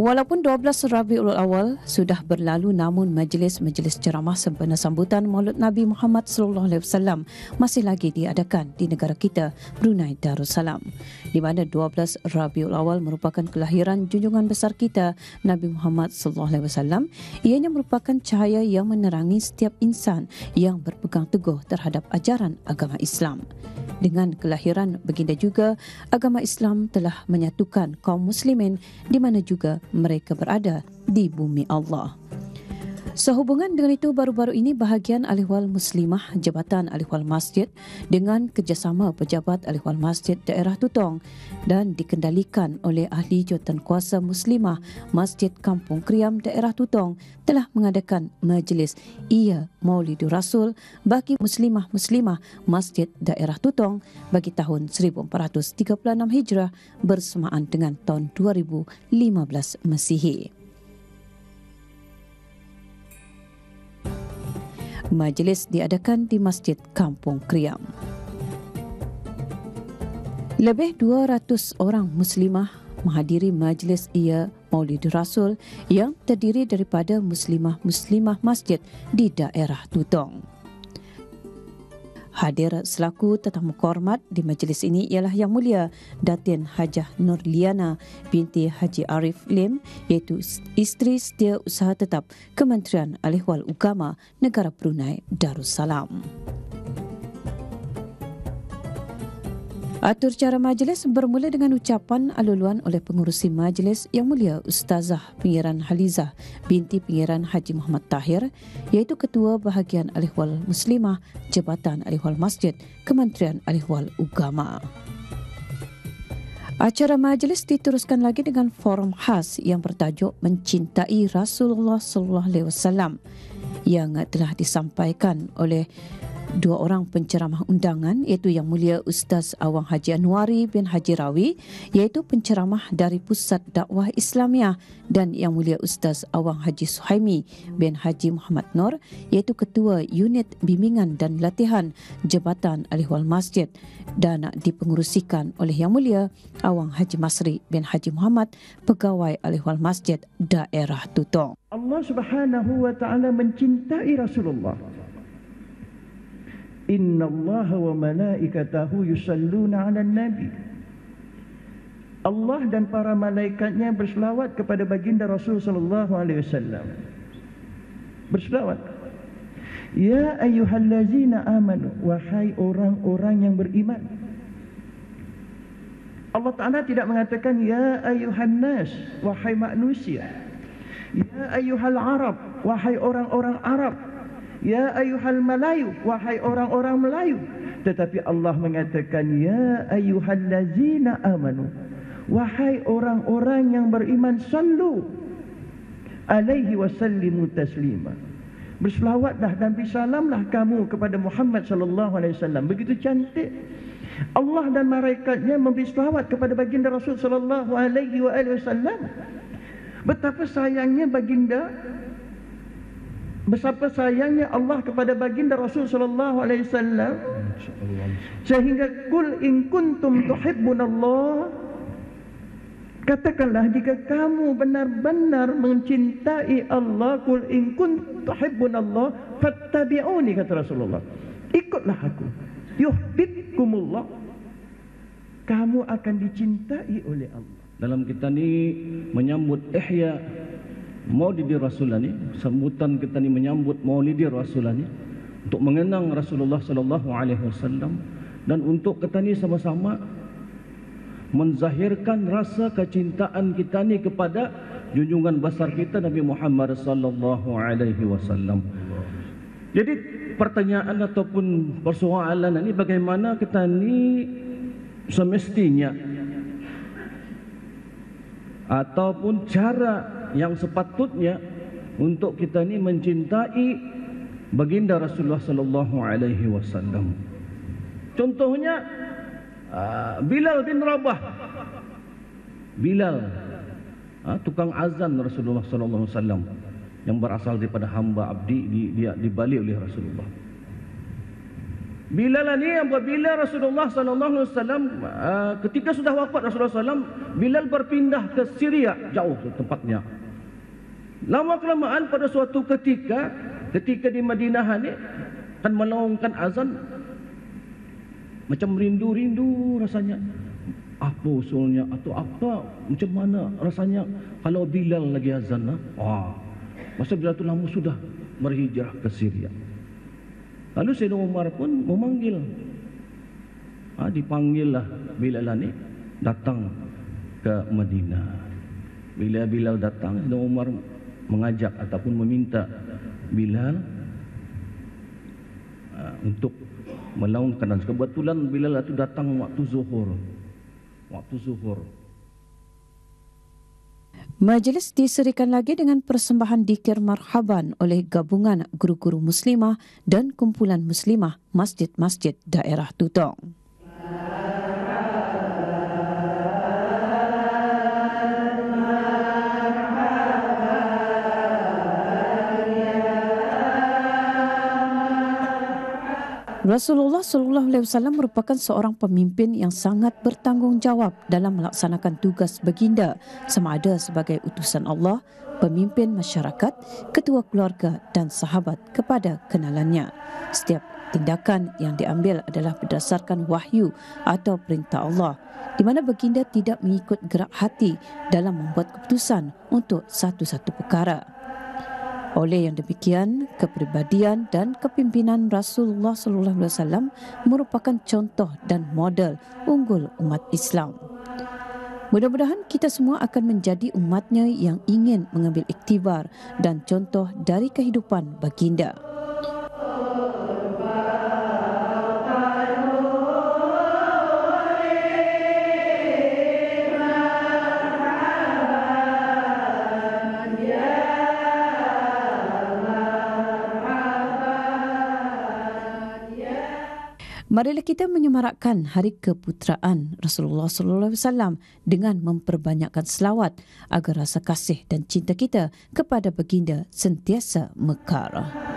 Walaupun 12 Rabiul Awal sudah berlalu, namun majlis-majlis ceramah sempena sambutan Maulid Nabi Muhammad sallallahu alaihi wasallam masih lagi diadakan di negara kita, Brunei Darussalam, di mana 12 Rabiul Awal merupakan kelahiran junjungan besar kita Nabi Muhammad sallallahu alaihi wasallam. Ianya merupakan cahaya yang menerangi setiap insan yang berpegang teguh terhadap ajaran agama Islam. Dengan kelahiran baginda juga, agama Islam telah menyatukan kaum muslimin di mana juga mereka berada di bumi Allah. Sehubungan dengan itu, baru-baru ini bahagian Ahliwal Muslimah Jabatan Ahliwal Masjid dengan kerjasama pejabat Ahliwal Masjid Daerah Tutong dan dikendalikan oleh Ahli Jawatankuasa Muslimah Masjid Kampung Kriam Daerah Tutong telah mengadakan majlis Iya Maulidur Rasul bagi Muslimah-Muslimah Masjid Daerah Tutong bagi tahun 1436 Hijrah bersamaan dengan tahun 2015 Masihi. Majlis diadakan di Masjid Kampung Kriam. Lebih 200 orang muslimah menghadiri majlis Iya Maulidur Rasul yang terdiri daripada muslimah-muslimah masjid di daerah Tutong. Hadir selaku tetamu kehormat di majlis ini ialah Yang Mulia Datin Hajah Nurliana binti Haji Arif Lim, iaitu isteri setia usaha tetap Kementerian Ahliwal Agama Negara Brunei Darussalam. Atur cara majlis bermula dengan ucapan aluluan oleh pengurusi majlis Yang Mulia Ustazah Pengiran Halizah binti Pengiran Haji Muhammad Tahir, iaitu Ketua Bahagian Ahliwal Muslimah Jabatan Ahliwal Masjid Kementerian Ahliwal Agama. Acara majlis diteruskan lagi dengan forum khas yang bertajuk Mencintai Rasulullah sallallahu alaihi wasallam yang telah disampaikan oleh dua orang penceramah undangan, iaitu Yang Mulia Ustaz Awang Haji Anwari bin Haji Rawi, iaitu penceramah dari Pusat Dakwah Islamiah, dan Yang Mulia Ustaz Awang Haji Suhaimi bin Haji Muhammad Nur, iaitu Ketua Unit Bimbingan dan Latihan Jabatan Ahliwal Masjid, dan dipengerusikan oleh Yang Mulia Awang Haji Masri bin Haji Muhammad, Pegawai Ahliwal Masjid Daerah Tutong. Allah Subhanahu wa taala mencintai Rasulullah. Inna Allah wa malaikatahu yusalluna 'alan nabi. Allah dan para malaikatnya berselawat kepada baginda Rasul sallallahu alaihi wasallam. Berselawat. Ya ayyuhallazina amanu, wahai orang-orang yang beriman. Allah Taala tidak mengatakan ya ayyuhan nas, wahai manusia. Ya ayyuhal arab, wahai orang-orang Arab. Ya ayyuhal Melayu, wahai orang-orang Melayu. Tetapi Allah mengatakan ya ayyuhallazina amanu, wahai orang-orang yang beriman, sallu alaihi wasallimu taslima. Berselawatlah dan bersalamlah kamu kepada Muhammad sallallahu alaihi wasallam. Begitu cantik. Allah dan malaikatnya memberi selawat kepada baginda Rasul sallallahu alaihi wasallam. Betapa sayangnya baginda, betapa sayangnya Allah kepada baginda Rasul sallallahu alaihi wasallam, sehingga kul in kuntum tuhibbunallah, katakanlah jika kamu benar-benar mencintai Allah, kul in kuntum tuhibbunallah fattabi'uni, kata Rasulullah, ikutlah aku, yuhibbukumullah, kamu akan dicintai oleh Allah. Dalam kita ni menyambut Ihya Maulidir Rasulullah ni, sambutan kita ni menyambut Maulidir Rasulullah ni untuk mengenang Rasulullah sallallahu alaihi wasallam, dan untuk kita ni sama-sama menzahirkan rasa kecintaan kita ni kepada junjungan besar kita Nabi Muhammad sallallahu alaihi wasallam. Jadi pertanyaan ataupun persoalan ini, bagaimana kita ni semestinya ataupun cara yang sepatutnya untuk kita ni mencintai baginda Rasulullah sallallahu alaihi wasallam. Contohnya Bilal bin Rabah. Bilal, tukang azan Rasulullah sallallahu alaihi wasallam, yang berasal daripada hamba abdi, dia dibalik oleh Rasulullah. Bilal ni apabila Rasulullah sallallahu alaihi wasallam ketika sudah wafat Rasulullah sallam, Bilal berpindah ke Syria, jauh tempatnya. Lama kelamaan pada suatu ketika di Madinah ni kan melaungkan azan, macam rindu rasanya. Apa usulnya atau apa, macam mana rasanya kalau Bilal lagi azan? Masa Bilal tu lama sudah berhijrah ke Syria. Lalu Sayyidina Umar pun memanggil. Dipanggillah Bilal ni datang ke Madinah. Bila Bilal datang, Sayyidina Umar mengajak ataupun meminta Bilal untuk melaungkan. Dan kebetulan Bilal itu datang waktu zuhur. Majlis diserikan lagi dengan persembahan dikir marhaban oleh gabungan guru-guru muslimah dan kumpulan muslimah masjid-masjid daerah Tutong. Rasulullah SAW merupakan seorang pemimpin yang sangat bertanggungjawab dalam melaksanakan tugas baginda, sama ada sebagai utusan Allah, pemimpin masyarakat, ketua keluarga dan sahabat kepada kenalannya. Setiap tindakan yang diambil adalah berdasarkan wahyu atau perintah Allah, di mana baginda tidak mengikut gerak hati dalam membuat keputusan untuk satu-satu perkara. Oleh yang demikian, kepribadian dan kepimpinan Rasulullah SAW merupakan contoh dan model unggul umat Islam. Mudah-mudahan kita semua akan menjadi umatnya yang ingin mengambil iktibar dan contoh dari kehidupan baginda. Marilah kita menyemarakkan hari keputeraan Rasulullah SAW dengan memperbanyakkan selawat agar rasa kasih dan cinta kita kepada baginda sentiasa mekar.